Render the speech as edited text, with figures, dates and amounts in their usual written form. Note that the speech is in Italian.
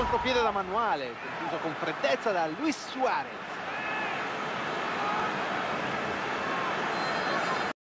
contropiede da manuale, concluso con freddezza da Luis Suarez.